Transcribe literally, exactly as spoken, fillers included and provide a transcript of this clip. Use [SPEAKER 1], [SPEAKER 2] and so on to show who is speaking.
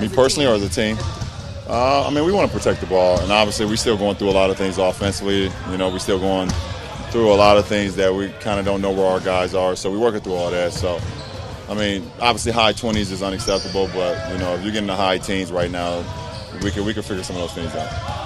[SPEAKER 1] Me personally or as a team? Uh, I mean, we want to protect the ball, and obviously we're still going through a lot of things offensively. You know, we're still going through a lot of things that we kind of don't know where our guys are, so we're working through all that. So, I mean, obviously high twenties is unacceptable, but, you know, if you're getting the high teens right now, we can, we can figure some of those things out.